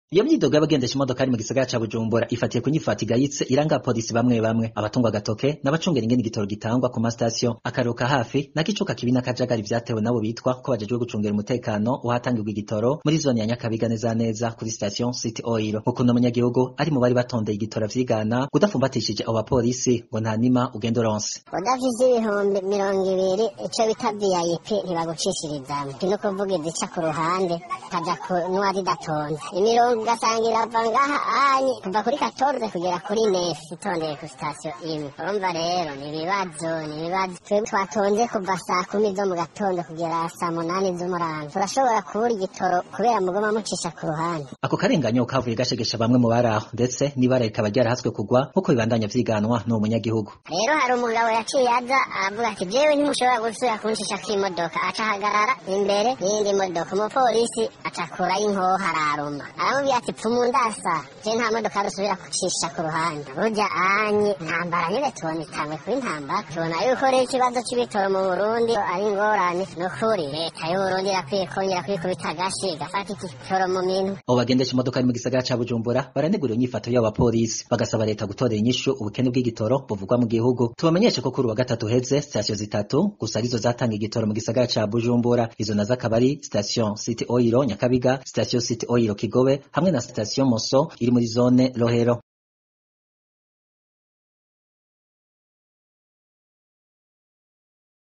Iyo myidogo y'abagendesha imodokari mu gisagara ca Bujumbura ifatiye ku nyifata igayitse iranga abapolisi bamwe bamwe abatungwa agatoke n'abacungera ingene igitoro gitangwa ku masitasiyo. Akaruka hafi n'akicuka kibi n'akajagari vyatewe nabo bitwa ko bajejwe gucungera umutekano uhatangirwa igitoro muri zone ya Nyakabiga neza neza kuri station City Oil. Mukunda umunyagihugu ari mu bari batondeye igitoro vyigana kudafumbatishije abo bapolisi ngo nta nima ugenda uronse. Udafise ibihumbi 20 ico bita VIP ntibagucishirizamwe. Kino kuvuga izica ku ruhande kaja kunywa ridatonze. Imirongo gasangira vangaha anyi kuva kuri 14 kugera kuri 9 itondeye ku station imwe. Urumva rero ni ibibazo twebwe twatonze kuva saa 10 zo mu gatondo kugera saa 8 z'umurango. Turashobora kubura igitoro kubera mugoma mucisha ku ruhande. Ako karenganyo kavuye gashegesha bamwe mu baraho ndetse nibara ikaba ryarahaswe kugwa nkuko bibandanya vyiganwa no munyagihugu. Rero hari umugabo yaciye aza avuga ati jewe ntimushobora gusubira kuncisha kw'imodoka, aca hagarara imbere y'indi modoka. Umupolisi acakura inkoho hararuma aramubwira ati pfumundasa je nta modoka rusubira kucisha ku ruhande. Burya anyi ntambara nyene tubona itamwe kuri ntambara, tubona yuko rero ikibazo c'ibitoro mu Burundi ari ingorane. Nukuri leta y'Uburundi irakwiye kongera kwikubita agashi igafata igitoro mu minwe. Abo bagendesha imodoka mu gisagara ca Bujumbura baranegura inyifato y'abapolisi bagasaba leta gutorera inyishu ubukene bw'igitoro buvugwa mu gihugu. Tubamenyeshe ko kuri wa gatatu heze station zitatu gusa arizo zatanga igitoro mu gisagara ca Bujumbura. Izo nazo akaba ari station City Oil Nyakabiga, station City Oil Kigobe hamwe na station Moso iri muri zone Rohero.